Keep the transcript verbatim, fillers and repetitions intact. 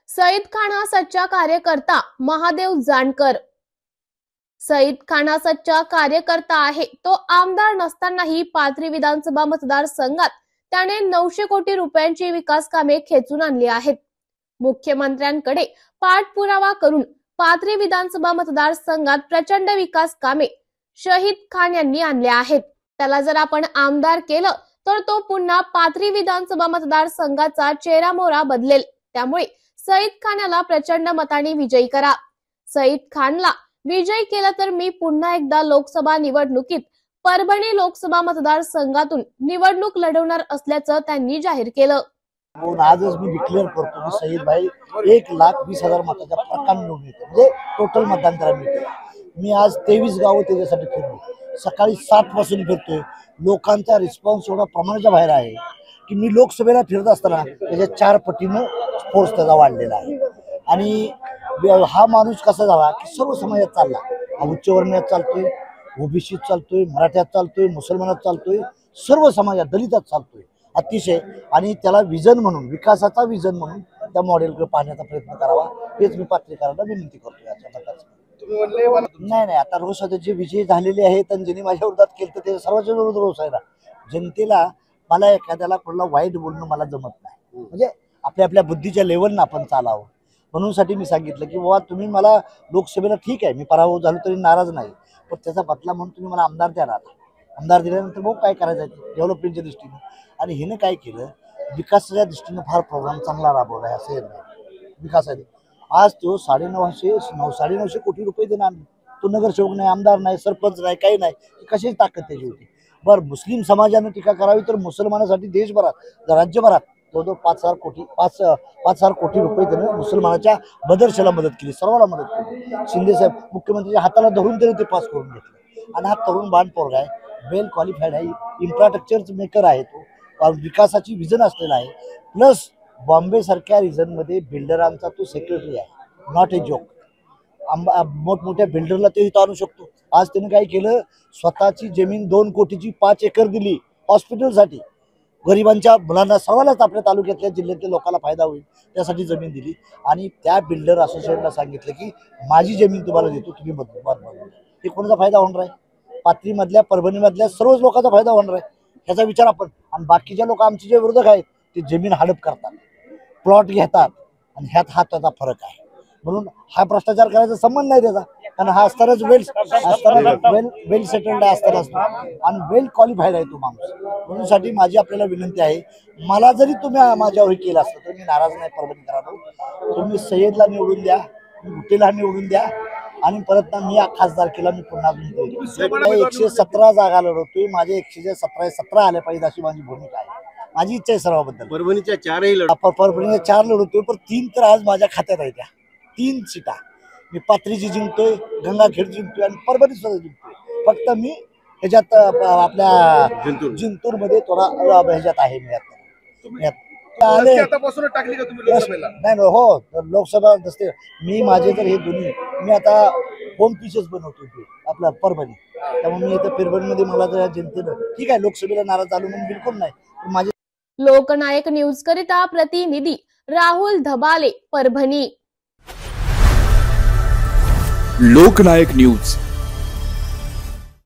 सईद खान हा सच्चा कार्यकर्ता महादेव जानकर। सईद खान हा सच्चा कार्यकर्ता आहे। तो आमदार नसतानाही पाथरी विधानसभा मतदारसंघात त्याने नऊशे कोटी रुपयांची विकास कामे खेचून आणली आहेत। मुख्यमंत्र्यांकडे पाठपुरावा करून पाथरी विधानसभा मतदारसंघात प्रचंड विकास कामे शहीद खान यांनी आणले आहेत। त्याला जर आपण आमदार केलं तर तो पुन्हा पाथरी विधानसभा मतदारसंघाचा चेहरा मोहरा बदलेल। त्यामुळे सईद खान याला प्रचंड मतांनी विजयी करा। सईद खानला विजयी केलं तर मी पुन्हा एकदा लोकसभा निवडणुकीत परभणी लोकसभा मतदारसंघातून निवडणूक लढवणार असल्याचं त्यांनी जाहीर केलं। आजच मी डिक्लेअर करतो की सईद भाई एक लाख वीस हजार मताच्या फरकाने निवडून येते, म्हणजे टोटल मतदान त्याला मिळते। मी आज तेवीस गावं त्याच्यासाठी फिरलो, सकाळी सात पासून फिरतोय। लोकांचा रिस्पॉन्स एवढा प्रमाणाच्या बाहेर आहे की मी लोकसभेला फिरत असताना त्याच्या चार पटीनं फोर्स त्याचा वाढलेला आहे। आणि हा माणूस कसा झाला की सर्व समाजात चालला, हा उच्च वर्णीयात चालतोय, ओबीसीत चालतोय, मराठ्यात चालतोय, मुसलमानात चालतोय, सर्व समाजात, दलितात चालतोय अतिशय। आणि त्याला विजन म्हणून, विकासाचा विजन म्हणून त्या मॉडेलकडे पाहण्याचा प्रयत्न करावा, हेच मी पत्रकारांना विनंती करतोय। नाही नाही आता रोष जे विजय झालेले आहेत आणि ज्यांनी माझ्या विरोधात केलं ते सर्वांच्या विरोधात रोष आहे ना। जनतेला मला एखाद्याला कोणाला वाईट बोलणं मला जमत नाही, म्हणजे आपल्या आपल्या बुद्धीच्या लेवलनं आपण चालावं। म्हणून साठी मी सांगितलं की बाबा तुम्ही मला लोकसभेला ठीक आहे, मी पराभव झालो तरी नाराज नाही, पण त्याचा बदला म्हणून तुम्ही मला आमदार द्या ना। आमदार दिल्यानंतर मग काय करायचं आहे डेव्हलपमेंटच्या दृष्टीने। आणि हिनं काय केलं, विकासाच्या दृष्टीनं फार प्रोग्राम चांगला राबवला आहे असं विकासाने। आज तो साडे नऊशे नऊ साडे नऊशे कोटी रुपये देणार, तो नगरसेवक नाही, आमदार नाही, सरपंच नाही, काही नाही, कशाची ताकद त्याची होती। बरं मुस्लिम समाजाने टीका करावी तर मुसलमानासाठी देशभरात राज्यभरात जवळजवळ पाच हजार कोटी पाच पाच हजार कोटी रुपये त्याने मुसलमानाच्या मदरशाला मदत केली, सर्वांना मदत केली। शिंदे साहेब मुख्यमंत्रीच्या हाताला धरून त्याने ते पास करून घेतले। आणि हा तरुण बाण पोरगा आहे, वेल क्वालिफाईड आहे, इन्फ्रास्ट्रक्चर मेकर आहे, तो विकासाची विजन असलेला आहे। प्लस बॉम्बे सारख्या रिजनमध्ये बिल्डरांचा तो सेक्रेटरी आहे, नॉट ए जोक। मोठमोठ्या बिल्डरला ते इथं आणू शकतो। आज त्याने काय केलं, स्वतःची जमीन दोन कोटीची पाच एकर दिली हॉस्पिटलसाठी, गरिबांच्या मुलांना सर्वांनाच आपल्या तालुक्यातल्या जिल्ह्यातल्या लोकांना फायदा होईल त्यासाठी जमीन दिली। आणि त्या बिल्डर असोसिएशनला सांगितलं की माझी जमीन तुम्हाला देतो, तुम्ही बदलून बदलून हे कोणाचा फायदा होणार आहे, पाथरीमधल्या परभणीमधल्या सर्वच लोकांचा फायदा होणार आहे ह्याचा विचार आपण। आणि बाकीच्या लोक आमचे जे विरोधक आहेत ते जमीन हडप करतात, प्लॉट घेतात, आणि ह्यात हा त्याचा फरक आहे। म्हणून हा भ्रष्टाचार करायचा संबंध नाही त्याचा, कारण हा असतानाच वेल असताना वेल वेल सेटल्ड असताना असतो आणि वेल क्वालिफाईड आहे तो माणूस। म्हणून साठी माझी आपल्याला विनंती आहे, मला जरी तुम्ही माझ्यावर केलं असतं तर मी नाराज नाही परभणीकरांनो। तुम्ही सय्यदला निवडून द्या, गुटेला निवडून द्या, आणि परत ना मी खासदार केला मी पुन्हा एकशे सतरा जागा लढवतोय, माझे एकशे सतरा सतरा आले पाहिजे अशी माझी भूमिका आहे, माझी इच्छा आहे सर्वांबद्दल। परभणीच्या चारही लढ परभणीच्या चार लढवतोय, पण तीन तर आज माझ्या खात्यात आहे, त्या तीन सीटा मी पाथरीची जिंकतोय, गंगाखेड जिंकतोय आणि परभणी सुद्धा जिंकतोय। फक्त मी ह्याच्यात आपल्या जिंतूर मध्ये थोडा ह्याच्यात आहे मी नाही हो लोकसभा नसते मी माझे तर हे दोन्ही मी आता होम पीसेस बनवतोय आपला परभणी, त्यामुळे मी इथं परभणीमध्ये मला जर जनतेनं ठीक आहे लोकसभेला नाराज झालो म्हणून बिलकुल नाही। माझे लोकनायक न्यूज करिता प्रतिनिधी राहुल धबाले, परभणी। लोकनायक न्यूज